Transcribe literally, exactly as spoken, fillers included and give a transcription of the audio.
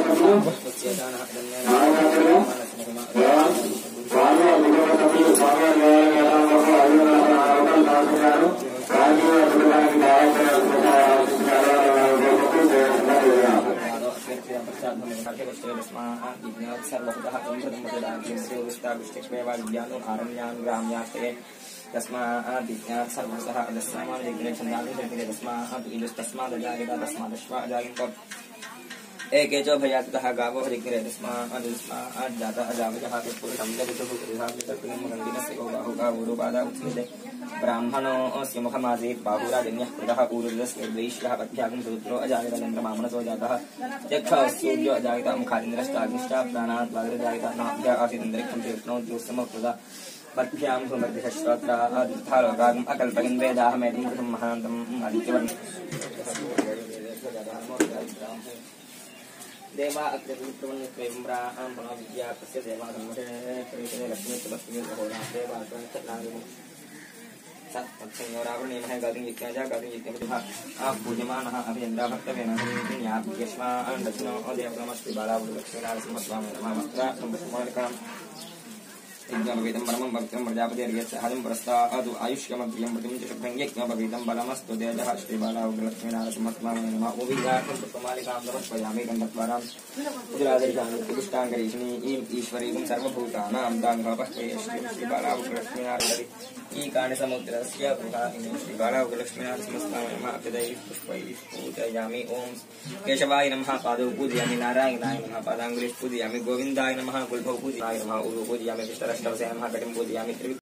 तस्मादिज्ञात सर्वसः अदस्मान् दिग्ने छन्दानि दिग्ने तस्मात् इलस्तस्माद् जायेत तस्मादश्वा जायेत एके च भयातः गावो दिग्ने तस्मात् तस्मात् जातः जावजः पुरुषं जगतु पुरुषामितत्वं गन्धिनस्य बाहुका उरुपादा उच्यते ब्राह्मणो अस्य मुखमासीत् बाहुराजन्यः कृतः ऊरुदस्य वैश्यः पद्भ्यागं रुद्रो अजायत चन्द्रमामनसो जातः चक्षुः सूर्यो अजायत मुखादिन्द्रश्चाग्निश्च प्राणात् वायुर्जायत नाभ्या आसीत् अन्तरिक्षं तीक्ष्णो द्युस्समकृतः पद्भ्यां भूमर्दिश्रोत्रा आदित्यालोकागम् अकल्पयन् वेदाहमेतं कृतं महान्तम् आदित्यवर्णम् देवा अग्निपुत्रवन्नित्वैम्रां पुनर्विद्या तस्य देवाधर्मसे प्रविशने लक्ष्मीत्वलक्ष्मी होरादेवाग्निम् सत्संयोरावृणेमः गादिञ्जित्याजा गादिञ्जित्याः आ पूज्यमानः अभियन्द्रा भक्तवेन न्याप्यश्मान् दक्षिणो देवगमस्ति बालावुलक्ष्मीनारसिंहस्वामी नमस्त्रा सम्पस्मालिकाम् यज्ञमवेदं परमं भक्तं प्रजापति अर्घ्यच्छादं पुरस्तादु आयुष्यमग्र्यं प्रतिं च शुभ्रं यज्ञमवेदं बलमस्तु देवः श्रीबालावुलक्ष्मीनारसिंहस्वामी नमः ओविगार्थं पुष्पमालिकां समर्पयामि गन्धद्वारां उजरादर्शामि पुष्टाङ्गरीषिणीं ईश्वरीं सर्वभूतानां दाङ्गपश्चये श्रीबालावुलक्ष्मीनारसिंह ई काणसमुद्रस्य पुराणिने श्रीबालावुलक्ष्मीनारसिंहस्वामी नमः अभ्यदैः पुष्पैः पूजयामि ओं केशवाय नमः पादौ पूजयामि नारायणाय नमः पादाङ्गुलिः पूजयामि गोविन्दाय नमः कुल्भौ पूजयामि नमः उरु पूजयामि विष्णुरष्टवसे नमः कटिं पूजयामि